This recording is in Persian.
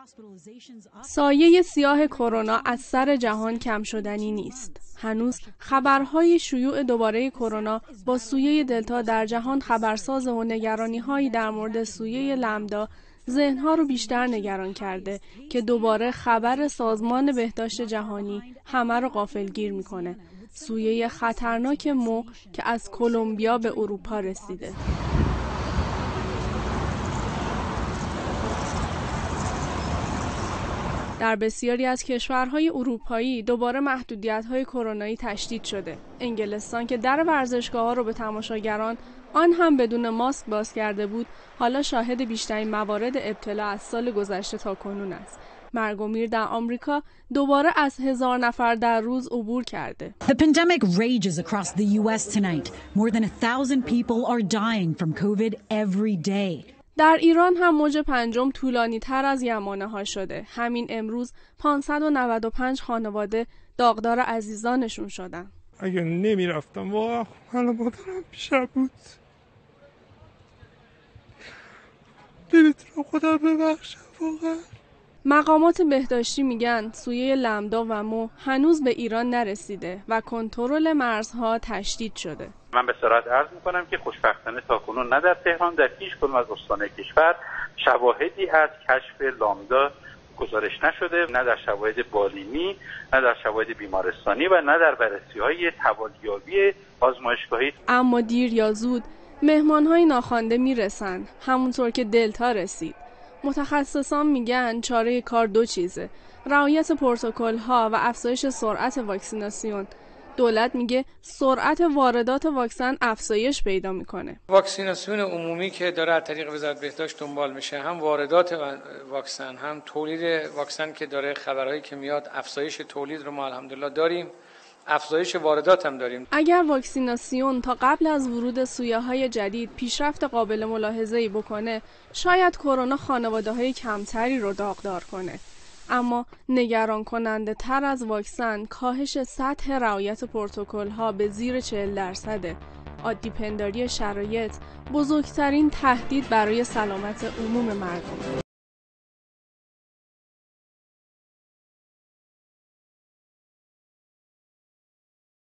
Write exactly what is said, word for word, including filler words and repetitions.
سایه سیاه کرونا از سر جهان کم شدنی نیست. هنوز خبرهای شیوع دوباره کرونا با سویه دلتا در جهان خبرساز و نگرانی‌هایی در مورد سویه لمدا ذهن‌ها رو بیشتر نگران کرده که دوباره خبر سازمان بهداشت جهانی همه رو غافلگیر میکنه. سویه خطرناک مو که از کلمبیا به اروپا رسیده. در بسیاری از کشورهای اروپایی دوباره محدودیت‌های کرونایی تشدید شده. انگلستان که در ورزشگاه‌ها رو به تماشاگران آن هم بدون ماسک باز کرده بود، حالا شاهد بیشترین موارد ابتلا از سال گذشته تا کنون است. مرگ و میر در آمریکا دوباره از هزار نفر در روز عبور کرده. The pandemic rages across the U S tonight. More than a thousand people are dying from COVID every day. در ایران هم موج پنجم طولانی تر از یمانه ها شده. همین امروز پانصد و نود و پنج خانواده داغدار عزیزانشون شدن. اگه نمی رفتم واقعا حالا مادرم پیشم بود. نمیتونم خدا ببخشم واقعا. مقامات بهداشتی میگن سویه لمدا و مو هنوز به ایران نرسیده و کنترل مرزها تشدید شده. من به صراحت عرض میکنم که خوشبختانه تاکنون نه در تهران در هیچ کدوم از استان‌های کشور شواهدی از کشف لامدا گزارش نشده، نه در شواهد بالینی، نه در شواهد بیمارستانی و نه در بررسی‌های توالیابی آزمایشگاهی. اما دیر یا زود مهمان‌های ناخوانده میرسن، همونطور که دلتا رسید. متخصصان میگن چاره کار دو چیزه: رعایت پروتکل‌ها و افزایش سرعت واکسیناسیون. دولت میگه سرعت واردات واکسن افزایش پیدا میکنه. واکسیناسیون عمومی که داره از طریق وزارت بهداشت دنبال میشه، هم واردات واکسن هم تولید واکسن که داره خبرهایی که میاد افزایش تولید رو ما الحمدلله داریم، افزایش واردات هم داریم. اگر واکسیناسیون تا قبل از ورود سویه‌های جدید پیشرفت قابل ملاحظه‌ای بکنه، شاید کرونا خانواده‌های کمتری رو داغدار کنه. اما نگران کننده تر از واکسن کاهش سطح رعایت پروتکل‌ها به زیر چهل درصده. عادی پنداری شرایط بزرگترین تهدید برای سلامت عموم مردم.